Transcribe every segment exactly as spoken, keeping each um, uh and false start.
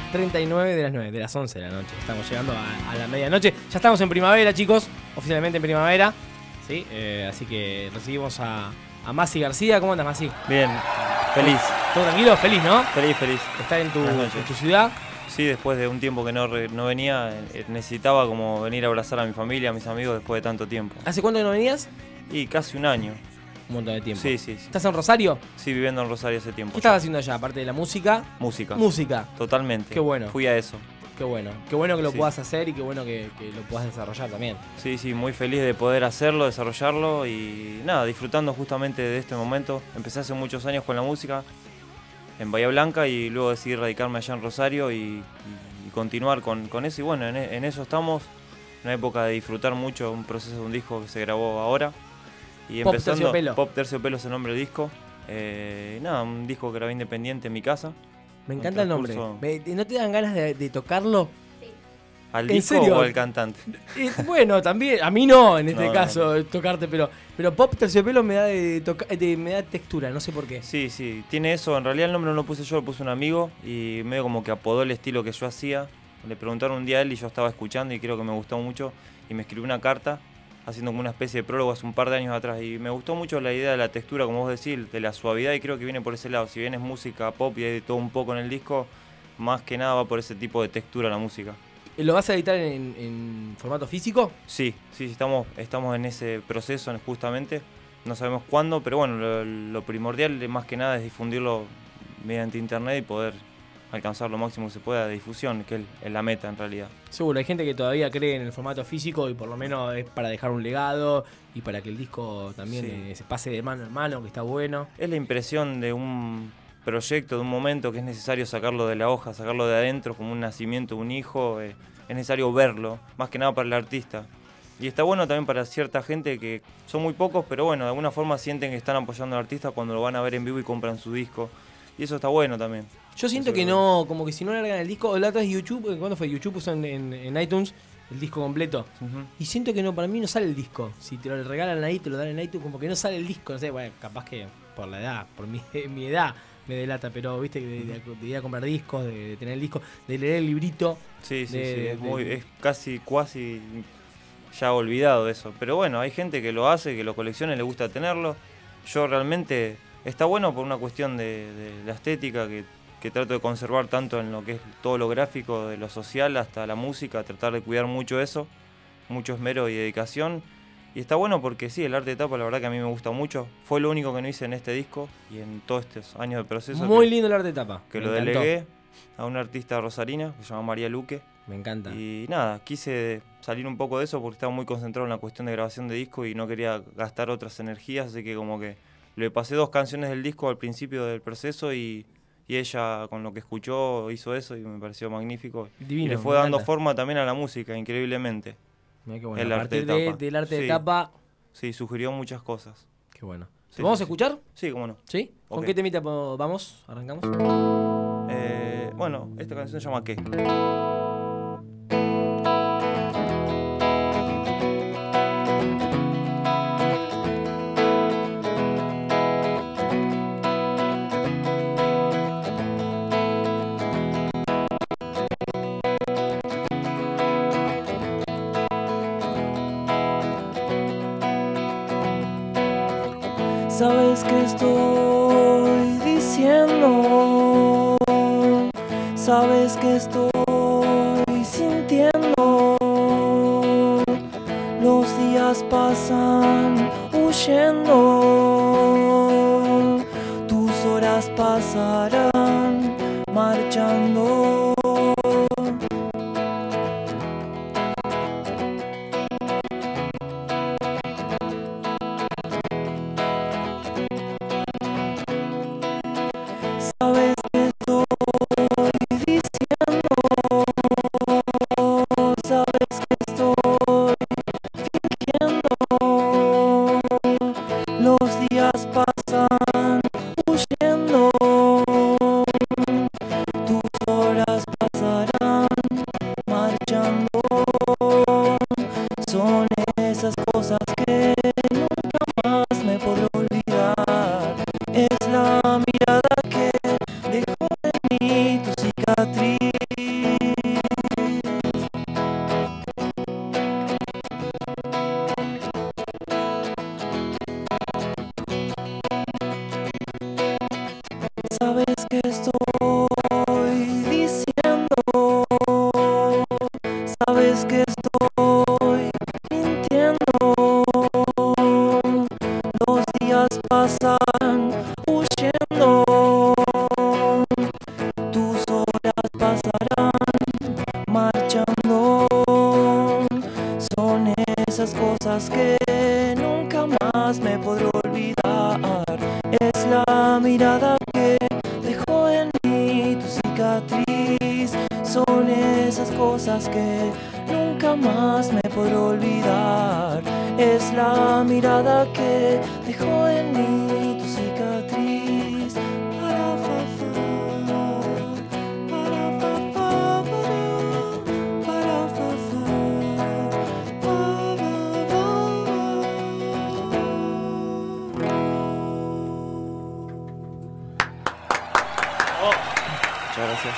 treinta y nueve de las nueve, de las once de la noche. Estamos llegando a, a la medianoche. Ya estamos en primavera, chicos. Oficialmente en primavera. ¿Sí? Eh, así que recibimos a, a Masi García. ¿Cómo andas, Masi? Bien, feliz. ¿Todo tranquilo? Feliz, ¿no? Feliz, feliz. ¿Estás en tu, en tu ciudad? Sí, después de un tiempo que no, re, no venía, eh, necesitaba como venir a abrazar a mi familia, a mis amigos después de tanto tiempo. ¿Hace cuánto que no venías? Y casi un año. Un montón de tiempo. Sí, sí, sí. ¿Estás en Rosario? Sí, viviendo en Rosario hace tiempo. ¿Qué estabas haciendo allá, aparte de la música? Música. Música. Totalmente. Qué bueno. Fui a eso. Qué bueno. Qué bueno que lo Sí. puedas hacer y qué bueno que, que lo puedas desarrollar también. Sí, sí, muy feliz de poder hacerlo, desarrollarlo y nada, disfrutando justamente de este momento. Empecé hace muchos años con la música en Bahía Blanca y luego decidí radicarme allá en Rosario y, y, y continuar con, con eso. Y bueno, en, en eso estamos, una época de disfrutar mucho, un proceso de un disco que se grabó ahora. Y Pop empezando, Terciopelo. Pop Terciopelo es el nombre del disco. Eh, nada, un disco que grabé independiente en mi casa. Me encanta el nombre. transcurso- Me- ¿No te dan ganas de, de tocarlo? ¿Al ¿En disco serio? o al cantante? Eh, bueno, también, a mí no en este No, no, caso eh, tocarte, pero pero Pop Terciopelo me da de, toca- de- me da textura, no sé por qué. Sí, sí, tiene eso. En realidad el nombre no lo puse yo, lo puso un amigo y medio como que apodó el estilo que yo hacía. Le preguntaron un día a él y yo estaba escuchando y creo que me gustó mucho y me escribió una carta haciendo como una especie de prólogo hace un par de años atrás y me gustó mucho la idea de la textura, como vos decís, de la suavidad y creo que viene por ese lado. Si bien es música pop y hay de todo un poco en el disco, más que nada va por ese tipo de textura la música. ¿Lo vas a editar en, en formato físico? Sí, sí, estamos, estamos en ese proceso justamente. No sabemos cuándo, pero bueno, lo, lo primordial más que nada es difundirlo mediante internet y poder alcanzar lo máximo que se pueda de difusión, que es, es la meta en realidad. Seguro, hay gente que todavía cree en el formato físico y por lo menos es para dejar un legado y para que el disco también Sí. eh, se pase de mano en mano, que está bueno. Es la impresión de un proyecto, de un momento que es necesario sacarlo de la hoja, sacarlo de adentro, como un nacimiento de un hijo, eh, es necesario verlo, más que nada para el artista. Y está bueno también para cierta gente que son muy pocos, pero bueno, de alguna forma sienten que están apoyando al artista cuando lo van a ver en vivo y compran su disco. Y eso está bueno también. Yo siento Eso que es no, como que si no largan el disco, el otro es YouTube, ¿cuándo fue? YouTube puso en, en, en iTunes el disco completo. Ujú. Y siento que no, para mí no sale el disco. Si te lo regalan ahí, te lo dan en iTunes, como que no sale el disco. No sé, bueno, capaz que por la edad, por mi, mi edad me delata, pero viste, de, de, de ir a comprar discos, de, de tener el disco, de leer el librito. Sí, sí, de- sí, de- es, muy, de- es casi, cuasi ya olvidado eso. Pero bueno, hay gente que lo hace, que lo colecciona y le gusta tenerlo. Yo realmente, está bueno por una cuestión de, de la estética que, que trato de conservar tanto en lo que es todo lo gráfico, de lo social hasta la música, tratar de cuidar mucho eso, mucho esmero y dedicación. Y está bueno porque sí, el arte de tapa la verdad que a mí me gusta mucho. Fue lo único que no hice en este disco y en todos estos años de proceso. Muy que, lindo el arte de tapa. que me lo encantó. delegué a una artista rosarina que se llama María Luque. Me encanta. Y nada, quise salir un poco de eso porque estaba muy concentrado en la cuestión de grabación de disco y no quería gastar otras energías, así que como que le pasé dos canciones del disco al principio del proceso y, y ella con lo que escuchó hizo eso y me pareció magnífico. Divino, y le fue me dando encanta. forma también a la música, increíblemente. Mirá qué bueno. el A arte partir de de- tapa. del arte de Sí. tapa, Sí, sugirió muchas cosas. qué bueno. Sí, ¿Lo vamos sí, a sí. escuchar? Sí, cómo no. ¿Sí? ¿Con Ok. qué temita po- vamos? ¿Arrancamos? Eh, bueno, esta canción se llama ¿Qué? Sabes que estoy diciendo, sabes que estoy sintiendo. Los días pasan huyendo, tus horas pasarán marchando. Sabes que estoy diciendo, sabes que estoy fingiendo. Los días pasan huyendo, tus son esas cosas que nunca más me podré olvidar. Es la mirada que dejó en mí tu cicatriz. Para fa fa, para fa fa, para fa fa, pa, pa, Muchas gracias.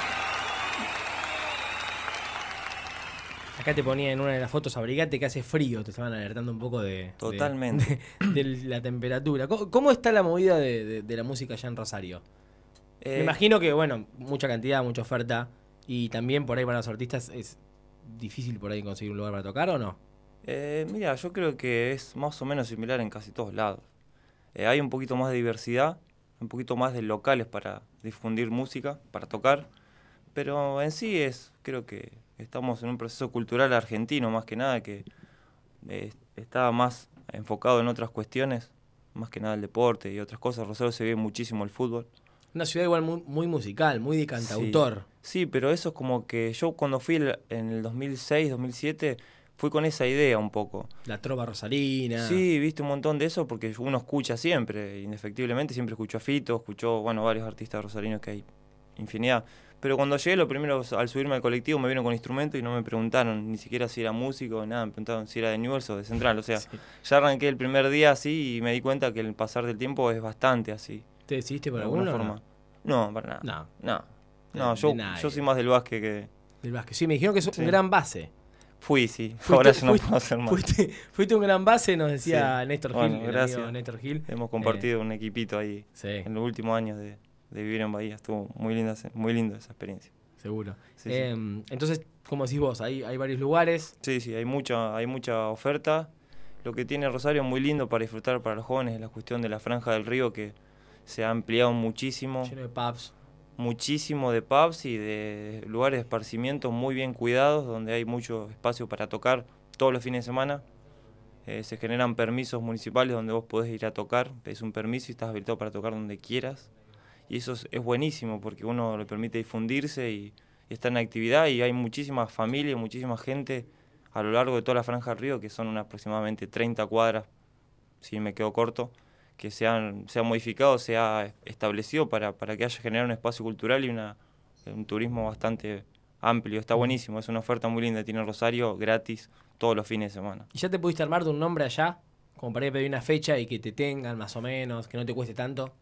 Acá te ponía en una de las fotos, abrigate que hace frío, te estaban alertando un poco de... Totalmente. De, de la temperatura. ¿Cómo, cómo está la movida de, de, de la música allá en Rosario? Eh, Me imagino que, bueno, mucha cantidad, mucha oferta, y también por ahí para los artistas es difícil por ahí conseguir un lugar para tocar, ¿o no? eh, mira, yo creo que es más o menos similar en casi todos lados. Eh, hay un poquito más de diversidad, un poquito más de locales para difundir música, para tocar, pero en sí es, creo que estamos en un proceso cultural argentino más que nada, que eh, está más enfocado en otras cuestiones, más que nada el deporte y otras cosas. Rosario se ve muchísimo el fútbol. Una ciudad igual muy, muy musical, muy de cantautor. Sí, sí, pero eso es como que yo cuando fui el- en el dos mil seis, dos mil siete, fui con esa idea un poco. La trova rosarina. Sí, viste un montón de eso porque uno escucha siempre, indefectiblemente, siempre escuchó a Fito, escuchó, bueno, varios artistas rosarinos que hay infinidad. Pero cuando llegué, lo primero, al subirme al colectivo, me vino con instrumento y no me preguntaron ni siquiera si era músico, nada, me preguntaron si era de Newell's o de Central. O sea, Sí. ya arranqué el primer día así y me di cuenta que el pasar del tiempo es bastante así, ¿Te decidiste por de alguna alguna forma? forma. No, para nada. No, No, No, no, de yo, nadie. yo soy más del básquet que... del básquet. Sí, me dijeron que es Sí. un gran base. Fui, sí. Fuiste- Ahora ya no fuiste- puedo hacer más. Fuiste, fuiste un gran base, nos decía Sí. Néstor Bueno, Gil, el gracias. amigo Néstor Gil. Hemos compartido un equipito ahí Sí, en los últimos años de, de vivir en Bahía. Estuvo muy linda, ese- muy linda esa experiencia. seguro. Sí, sí. Eh, entonces, como decís vos, hay, hay varios lugares. Sí, sí, hay mucha, hay mucha oferta. Lo que tiene Rosario muy lindo para disfrutar para los jóvenes es la cuestión de la franja del río, que se ha ampliado muchísimo, Lleno de pubs. muchísimo de pubs y de lugares de esparcimiento muy bien cuidados, donde hay mucho espacio para tocar todos los fines de semana. Eh, se generan permisos municipales donde vos podés ir a tocar, pedís un permiso y estás habilitado para tocar donde quieras. Y eso es, es buenísimo porque uno le permite difundirse y, y está en actividad, y hay muchísimas familias, muchísima gente a lo largo de toda la franja del río, que son unas aproximadamente treinta cuadras, si me quedo corto, que se han, se ha modificado, se ha establecido para, para que haya generado un espacio cultural y una, un turismo bastante amplio. Está buenísimo, es una oferta muy linda, tiene Rosario gratis todos los fines de semana. ¿Y ya te pudiste armar de un nombre allá? Como para ir a pedir una fecha y que te tengan más o menos, que no te cueste tanto.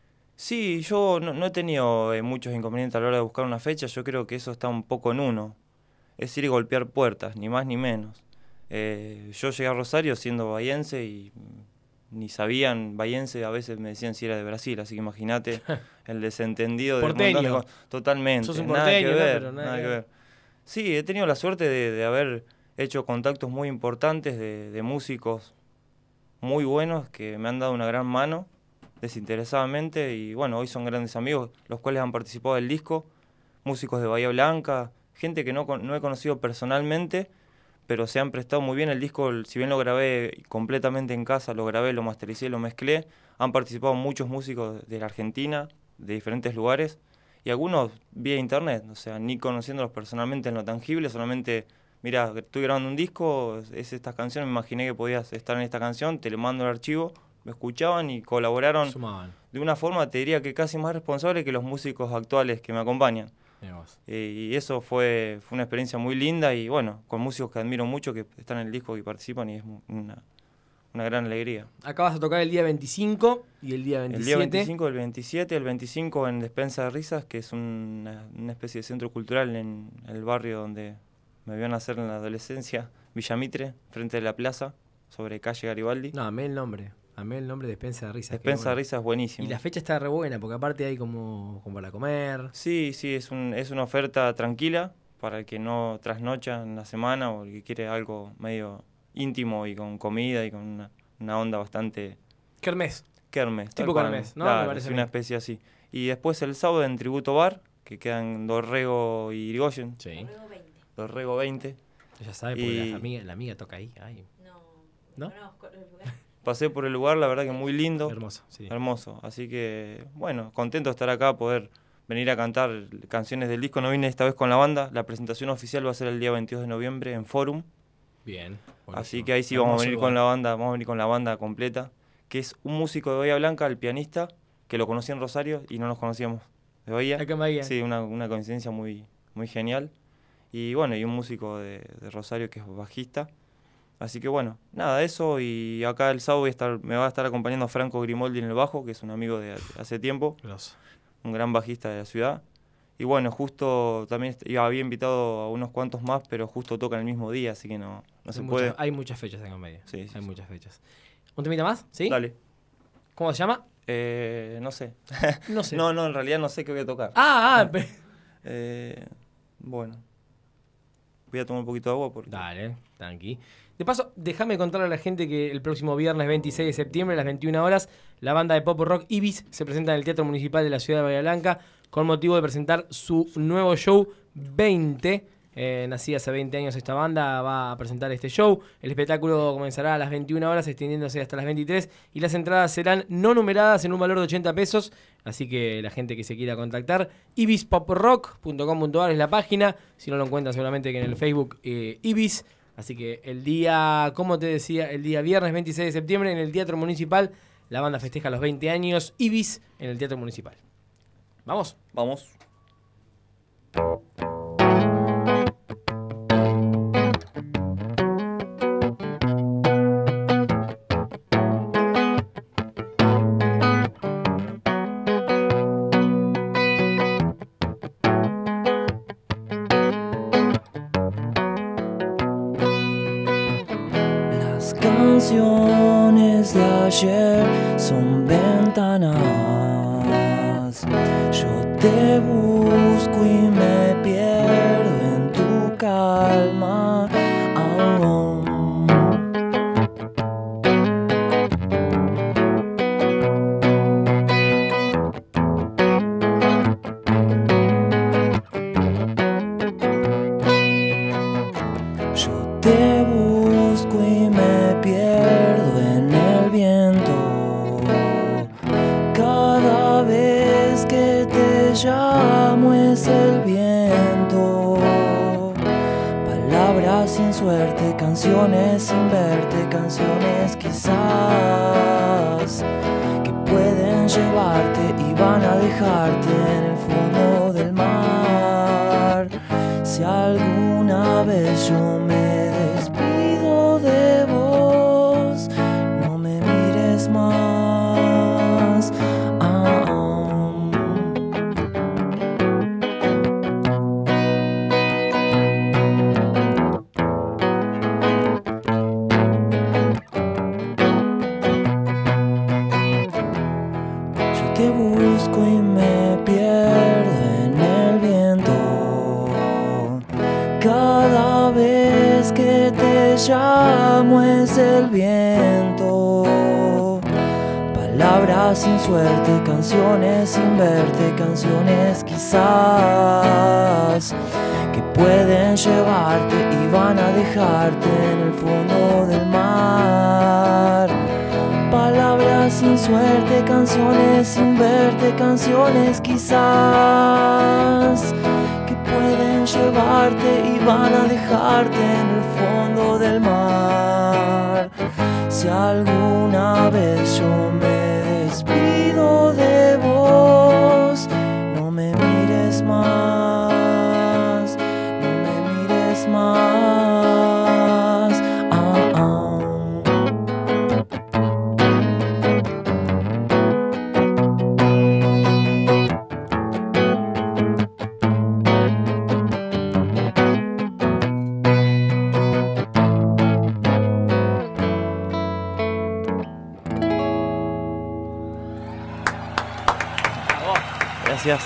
Sí, yo no, no he tenido eh, muchos inconvenientes a la hora de buscar una fecha. Yo creo que eso está un poco en uno. Es ir y golpear puertas, ni más ni menos. Eh, yo llegué a Rosario siendo bahiense y mm, ni sabían bahiense, a veces me decían si era de Brasil, así que imagínate el desentendido de un montón de Porteño. cosas. Totalmente, Sos un nada que porteño, ¿no? ver, Pero nada nada que que ver. ver. Sí, he tenido la suerte de, de haber hecho contactos muy importantes de, de músicos muy buenos que me han dado una gran mano desinteresadamente, y bueno, hoy son grandes amigos, los cuales han participado del disco, músicos de Bahía Blanca, gente que no, con- no he conocido personalmente, pero se han prestado muy bien. El disco, el- si bien lo grabé completamente en casa, lo grabé, lo mastericé, lo mezclé, han participado muchos músicos de la Argentina, de diferentes lugares, y algunos vía internet, o sea, ni conociéndolos personalmente en lo tangible, solamente, mira, estoy grabando un disco, es esta canción, me imaginé que podías estar en esta canción, te le mando el archivo, me escuchaban y colaboraron Sumaban. de una forma, te diría que casi más responsable que los músicos actuales que me acompañan. Mirá vos. Eh, y eso fue, fue una experiencia muy linda, y bueno, con músicos que admiro mucho, que están en el disco, que participan, y es mu- una, una gran alegría. Acá vas a tocar el día veinticinco y el día El veintisiete. día veinticinco, el veintisiete, el veinticinco en Despensa de Risas, que es una, una especie de centro cultural en el barrio donde me vio nacer en la adolescencia, Villa Mitre, frente de la plaza, sobre calle Garibaldi. No, amé el nombre. Amé el nombre de Despensa de Risas. qué Despensa de bueno. Risas es buenísimo. Y la fecha está re buena, porque aparte hay como, como para comer. Sí, sí, es, un, es una oferta tranquila para el que no trasnocha en la semana o el que quiere algo medio íntimo y con comida y con una, una onda bastante Kermés. kermes. tal Tipo cual. kermés, ¿no? Claro, Me parece sí, a una mí. especie así. Y después el sábado en Tributo Bar, que quedan Dorrego y Irigoyen, Sí. Luego veinte. Dorrego veinte. Ya sabe, porque Y- la, amiga, la amiga toca ahí. Ay, No, ¿No? no conozco el lugar. Pasé por el lugar, la verdad que muy lindo, hermoso. Sí. hermoso. Así que, bueno, contento de estar acá, poder venir a cantar canciones del disco. No vine esta vez con la banda. La presentación oficial va a ser el día veintidós de noviembre en Forum. Bien. Buenísimo. Así que ahí sí vamos a venir con la banda, vamos a venir con la banda completa, que es un músico de Bahía Blanca, el pianista, que lo conocí en Rosario y no nos conocíamos de Bahía. Acá en Bahía. Sí, una, una coincidencia muy, muy genial. Y bueno, y un músico de, de Rosario que es bajista. Así que bueno, nada, eso. Y acá el sábado voy a estar, me va a estar acompañando Franco Grimoldi en el bajo, que es un amigo de hace tiempo. Gracias. Un gran bajista de la ciudad. Y bueno, justo también había invitado a unos cuantos más, pero justo tocan el mismo día, así que no, no se Hay puede. Muchas, hay muchas fechas acá en Bahía. Sí, sí, hay sí. muchas fechas. ¿Un temita más? ¿Sí? Dale. ¿Cómo se llama? Eh, no sé. No sé. no, no, en realidad no sé qué voy a tocar. Ah, ah. Eh, bueno. Voy a tomar un poquito de agua porque... Dale, tranqui. De paso, déjame contarle a la gente que el próximo viernes veintiséis de septiembre a las veintiuna horas, la banda de pop rock Ibis se presenta en el Teatro Municipal de la Ciudad de Bahía Blanca con motivo de presentar su nuevo show veinte. Eh, nacida hace veinte años esta banda, va a presentar este show. El espectáculo comenzará a las veintiuna horas, extendiéndose hasta las veintitrés, y las entradas serán no numeradas en un valor de ochenta pesos. Así que la gente que se quiera contactar, ibis pop rock punto com punto a r es la página. Si no lo encuentran, seguramente que en el Facebook eh, Ibis. Así que el día, como te decía, el día viernes veintiséis de septiembre en el Teatro Municipal, la banda festeja los veinte años Ibis en el Teatro Municipal. ¿Vamos? Vamos. Las canciones de ayer son ventanas. Yo te busco y me pierdo en tu calma. Oh. Yo te busco y me pierdo en el viento. Cada vez que te llamo es el viento. Palabras sin suerte, canciones sin verte, canciones quizás que pueden llevarte y van a dejarte en el fondo del mar. Si alguna vez yo me despido de vos, no me mires más. Ah, ah. Yo te busco y me pierdo en el viento. Cada vez que te llamo es el viento. Palabras sin suerte, canciones sin verte, canciones quizás que pueden llevarte y van a dejarte en el fondo del mar. Palabras sin suerte, canciones sin verte, canciones quizás que pueden llevarte y van a dejarte en el fondo del mar. Si alguna vez yo me despido de vos, no me mires más, no me mires más. Ah, ah. Gracias.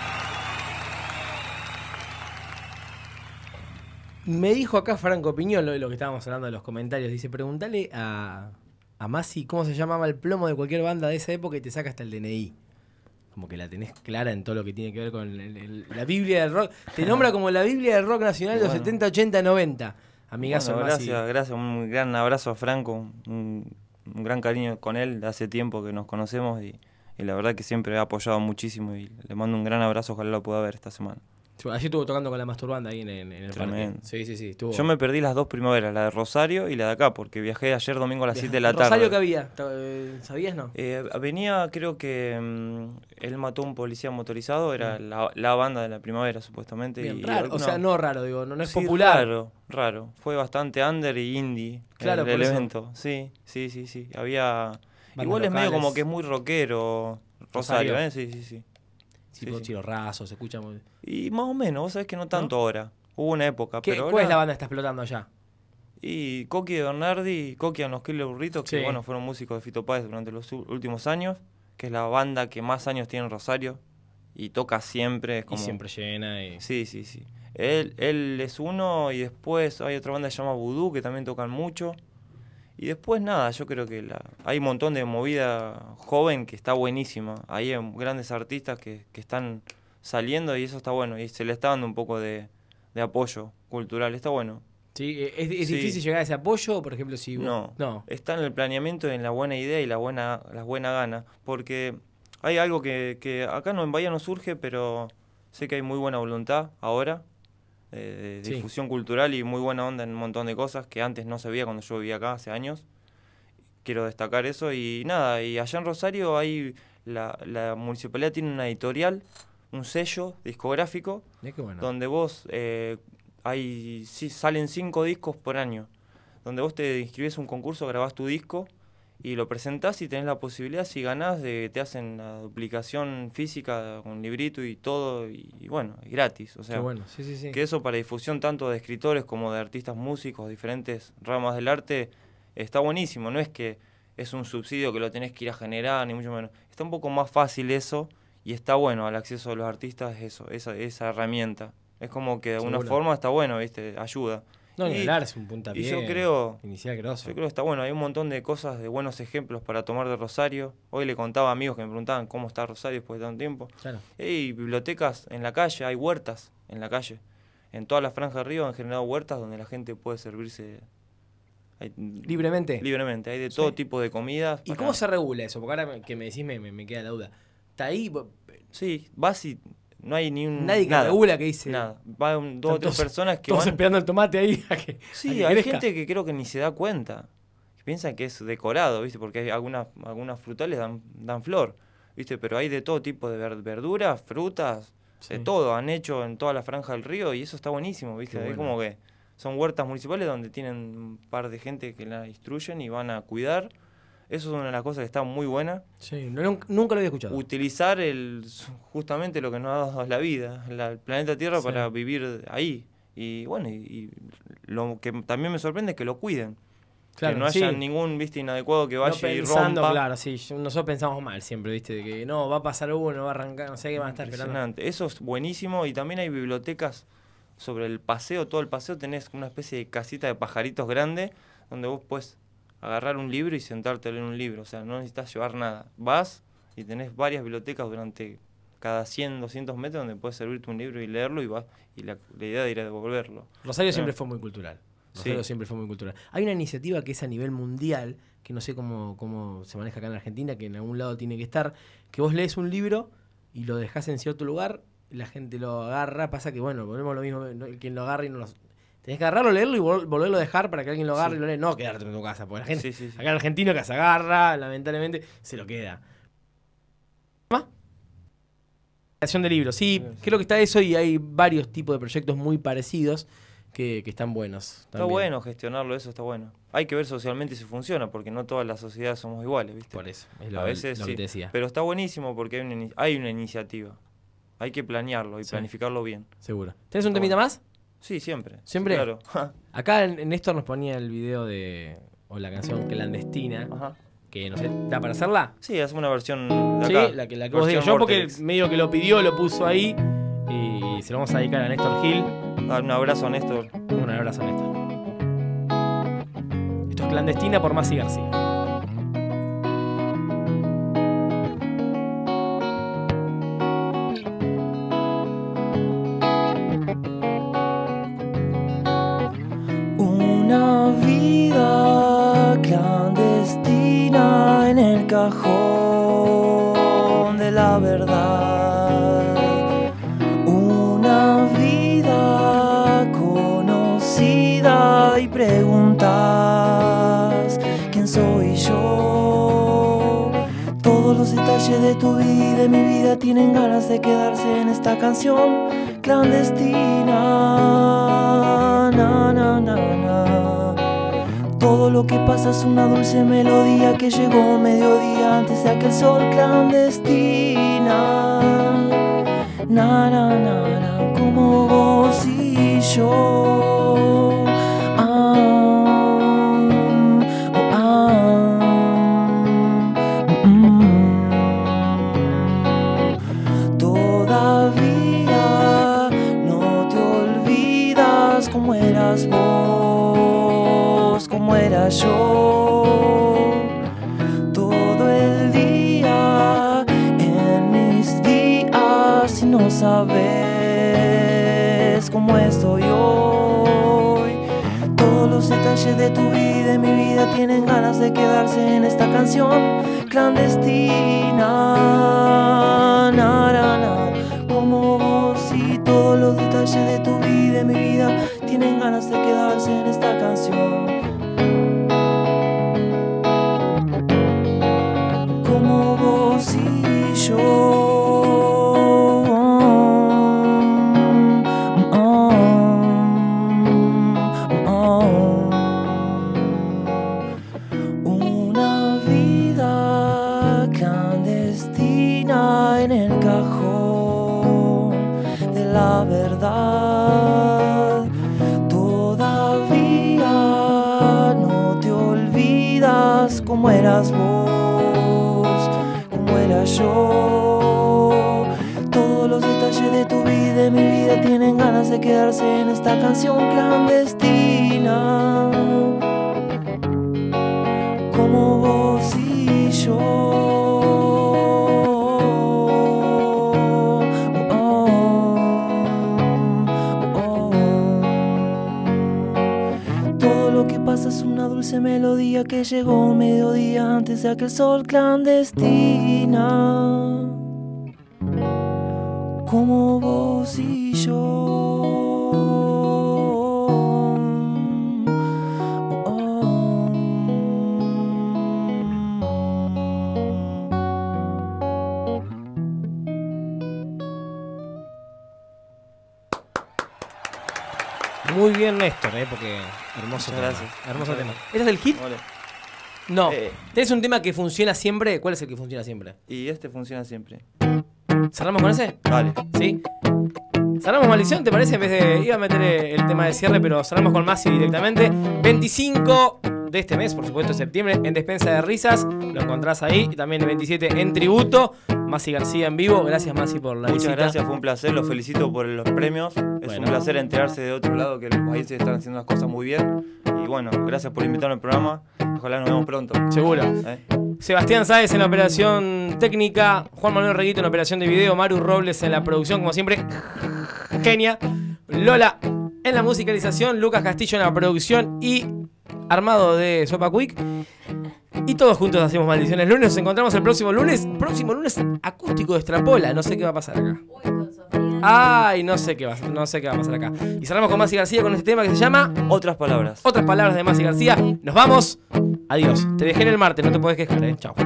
Me dijo acá Franco Piñón, lo, lo que estábamos hablando de los comentarios, dice, pregúntale a, a Masi cómo se llamaba el plomo de cualquier banda de esa época y te saca hasta el D N I. Como que la tenés clara en todo lo que tiene que ver con el- el- la Biblia del rock. Te nombra como la Biblia del rock nacional de los Bueno. setenta, ochenta, noventa. Amigazo Bueno, Masi. gracias, gracias. Un gran abrazo a Franco. Un, un gran cariño con él de hace tiempo que nos conocemos y, y la verdad que siempre ha apoyado muchísimo y le mando un gran abrazo, ojalá lo pueda ver esta semana. Allí estuvo tocando con la Masturbanda ahí en, en, en el Tremendo. parque. Sí, sí, sí. Estuvo... Yo me perdí las dos primaveras, la de Rosario y la de acá, porque viajé ayer domingo a las siete de la tarde. ¿Rosario qué había? ¿Sabías, no? Eh, venía, creo que um, él mató a un policía motorizado, era mm. la, la banda de la primavera, supuestamente. Bien, y, raro, alguna... o sea, no raro, digo, no, no es sí, popular. Raro, raro. Fue bastante under y indie claro, el, el eso. evento. Sí, sí, sí, sí. Había... Bandas igual locales. Es medio como que es muy rockero, Rosario, Rosario. ¿eh? Sí, sí, sí. Tipo sí, Chilo Raso, se escucha muy... Y más o menos, vos sabés que no tanto ¿no? ahora. Hubo una época, ¿Qué, pero ¿Cuál ahora... es la banda que está explotando allá? Y Coqui de Bernardi, Coqui and los Killer Burritos, que sí. bueno, fueron músicos de Fito Páez durante los últimos años, que es la banda que más años tiene en Rosario y toca siempre. Es como... Y siempre llena. Y... Sí, sí, sí. Él, él es uno y después hay otra banda que se llama Voodoo, que también tocan mucho. Y después nada, yo creo que la... hay un montón de movida joven que está buenísima. Hay grandes artistas que, que están saliendo y eso está bueno. Y se le está dando un poco de, de apoyo cultural, está bueno. Sí, ¿es, es sí. difícil llegar a ese apoyo, por ejemplo, si... No, no, está en el planeamiento, en la buena idea y la buena, la buena gana. Porque hay algo que, que acá no, en Bahía no surge, pero sé que hay muy buena voluntad ahora. De, de sí. difusión cultural y muy buena onda en un montón de cosas que antes no se veía cuando yo vivía acá hace años. Quiero destacar eso y nada, y allá en Rosario hay la, la municipalidad tiene una editorial, un sello discográfico, qué bueno. donde vos eh, hay sí, salen cinco discos por año, donde vos te inscribís a un concurso, grabás tu disco y lo presentás y tenés la posibilidad, si ganás, de te hacen la duplicación física con librito y todo, y, y bueno, y gratis. O sea, qué bueno. Sí, sí, sí. que eso para difusión tanto de escritores como de artistas músicos, diferentes ramas del arte, está buenísimo. No es que es un subsidio que lo tenés que ir a generar, ni mucho menos. Está un poco más fácil eso, y está bueno al acceso de los artistas eso, esa, esa herramienta. Es como que de alguna Seguro. forma está bueno, ¿viste? Ayuda. No, ni Y- hablar, es un puntapié y yo creo, inicial grosso. yo creo que está bueno, hay un montón de cosas, de buenos ejemplos para tomar de Rosario. Hoy le contaba a amigos que me preguntaban cómo está Rosario después de tanto tiempo. Claro. Hay bibliotecas en la calle, hay huertas en la calle. En toda la franja de río han generado huertas donde la gente puede servirse hay- Libremente. libremente. Hay de todo Sí. tipo de comidas. ¿Y para- cómo se regula eso? Porque ahora que me decís me, me, me queda la duda. Está ahí, bo- Sí, vas y no hay ni un... nadie que nada, regula que dice... Nada. Va un- dos o Están tres todos- personas que Todos van... esperando el tomate ahí a que, a Sí, que hay crezca. gente que creo que ni se da cuenta. Que piensan que es decorado, ¿viste? Porque hay algunas, algunas frutales dan, dan flor, ¿viste? Pero hay de todo tipo de ver- verduras, frutas, Sí. de todo. Han hecho en toda la franja del río y eso está buenísimo, ¿viste? Qué Es bueno. como que son huertas municipales donde tienen un par de gente que la instruyen y van a cuidar. Eso es una de las cosas que está muy buena. Sí, no, nunca, nunca lo había escuchado. Utilizar el justamente lo que nos ha dado la vida, la- el planeta Tierra, Sí. para vivir ahí. Y bueno, y, y lo que también me sorprende es que lo cuiden. Claro, que no haya sí. ningún viste inadecuado que No vaya y pensando, rompa. claro, sí. yo- Nosotros pensamos mal siempre, ¿viste? De que no, va a pasar uno, va a arrancar, no sé qué van a estar esperando. Impresionante. Eso es buenísimo. Y también hay bibliotecas sobre el paseo, todo el paseo tenés una especie de casita de pajaritos grande donde vos puedes agarrar un libro y sentarte a leer un libro. O sea, no necesitas llevar nada. Vas y tenés varias bibliotecas durante cada cien, doscientos metros donde puedes servirte un libro y leerlo y vas y la, la idea de ir a devolverlo. Rosario Eh. siempre fue muy cultural. Rosario Sí. siempre fue muy cultural. Hay una iniciativa que es a nivel mundial, que no sé cómo, cómo se maneja acá en Argentina, que en algún lado tiene que estar, que vos lees un libro y lo dejás en cierto lugar, la gente lo agarra, pasa que bueno, volvemos a lo mismo, no, quien lo agarra y no lo... Tenés que agarrarlo, leerlo y vol- volverlo a dejar para que alguien lo agarre Sí. y lo lea, no quedarte en tu casa, porque la gente, Sí, sí, sí. acá en argentino que se agarra, lamentablemente, se lo queda. ¿Más? Creación de libros, sí, Sí, sí. creo que está eso y hay varios tipos de proyectos muy parecidos que, que están buenos. Está también. bueno gestionarlo, eso está bueno. Hay que ver socialmente si funciona, porque no todas las sociedades somos iguales, ¿viste? Por eso, es lo, a veces lo sí, que te decía. pero está buenísimo porque hay una, ini- hay una iniciativa. Hay que planearlo y Sí. planificarlo bien. Seguro. ¿Tenés un Está temita bueno. más? Sí, siempre. Sí, ¿Siempre? claro. Acá en- Néstor nos ponía el video de. O la canción Clandestina. Ajá. Que no sé, ¿da para hacerla? Sí, hacemos una versión de Sí, acá. la que, la que vos versión digas. Yo porque Vortex. medio que lo pidió, lo puso ahí. Y se lo vamos a dedicar a Néstor Gil. Dar un abrazo a Néstor. Un abrazo a Néstor. Esto es Clandestina por Masi García. Una vida clandestina en el cajón. detalles de tu vida y de mi vida tienen ganas de quedarse en esta canción clandestina. Na, na, na, na. Todo lo que pasa es una dulce melodía que llegó mediodía antes de aquel sol clandestina. Na, na, na, na, como vos y yo. Ah, ah, mm. Todavía no te olvidas cómo eras vos, cómo era yo. Todo el día en mis días y no sabes cómo estoy hoy. Todos los detalles de tu vida y de mi vida tienen ganas de quedarse en esta canción clandestina. Na, na, na, como vos y todos los detalles de tu vida y de mi vida tienen ganas de quedarse en esta canción. Como vos y yo. Una vida clandestina en el cajón de la verdad. Todavía no te olvidas cómo eras vos, cómo era yo. Todos los detalles de tu vida y de mi vida tienen ganas de quedarse en esta canción clandestina. Como vos y yo. Oh, oh, oh. Todo lo que pasa es una dulce melodía que llegó mediodía antes de aquel sol clandestina. Como vos y yo. Muy bien, Néstor, ¿eh? Porque hermoso tema. Gracias. Hermoso tema. ¿Este es el hit? Vale. No. Eh. ¿Tenés un tema que funciona siempre? ¿Cuál es el que funciona siempre? Y este funciona siempre. ¿Cerramos con ese? Vale. ¿Sí? ¿Cerramos maldición, te parece? En vez de... Iba a meter el tema de cierre, pero cerramos con Masi directamente. veinticinco de este mes, por supuesto, de septiembre, en Despensa de Risas. Lo encontrás ahí. Y también el veintisiete en Tributo. Masi García en vivo. Gracias, Masi, por la Muchas visita. gracias, fue un placer. Los felicito por los premios. Es Bueno. un placer enterarse de otro lado que los países están haciendo las cosas muy bien. Y bueno, gracias por invitarme al programa. Ojalá nos vemos pronto. Seguro. ¿Eh? Sebastián Sáez en la operación técnica, Juan Manuel Reguito en la operación de video, Maru Robles en la producción, como siempre, genia, Lola en la musicalización, Lucas Castillo en la producción y armado de Sopa Quick. Y todos juntos hacemos Maldiciones Lunes. Nos encontramos el próximo lunes. Próximo lunes acústico de Extrapola. No sé qué va a pasar acá. Ay, no sé qué va, no sé qué va a pasar acá. Y cerramos con Masi García con este tema que se llama Otras palabras. Otras palabras de Masi García. Nos vamos. Adiós. Te dejé en el martes, no te puedes quejar, eh. Chao.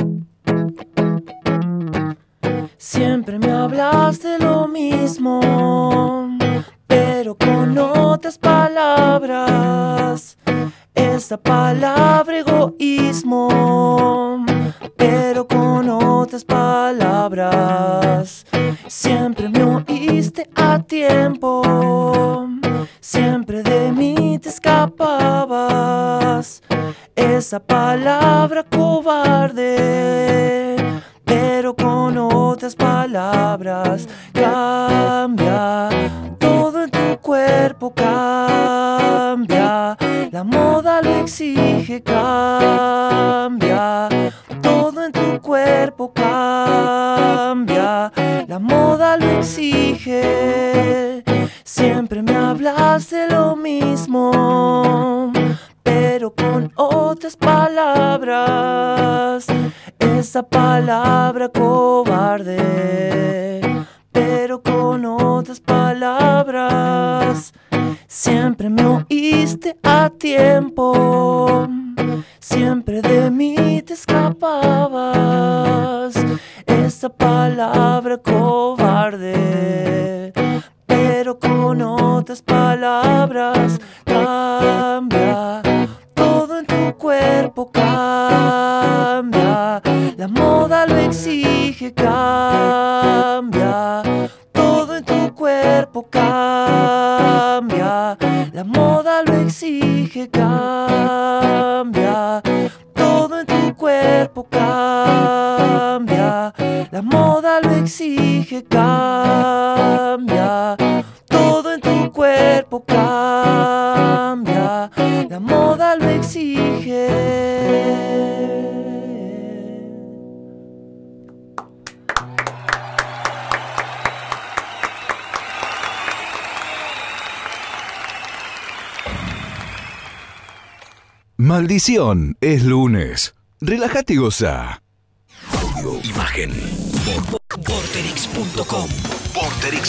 Siempre me hablas de lo mismo, pero con otras palabras. Esa palabra egoísmo, pero con otras palabras. Siempre me oíste a tiempo, siempre de mí te escapabas. Esa palabra cobarde, pero con otras palabras. Cambia, todo en tu cuerpo cambia. La moda lo exige, cambia. Todo en tu cuerpo cambia. La moda lo exige. Siempre me hablas de lo mismo, pero con otras palabras. Esa palabra cobarde, pero con otras palabras. Siempre me oíste a tiempo, siempre de mí te escapabas. esa palabra cobarde, pero con otras palabras cambia. Todo en tu cuerpo cambia, la moda lo exige, cambia. Todo en tu cuerpo cambia, la moda lo exige, cambia. Todo en tu cuerpo cambia, la moda lo exige, cambia. Todo en tu cuerpo cambia, la moda lo exige. Maldición, es lunes. Relájate y goza. Audio, imagen. Vorterix punto com. Vorterix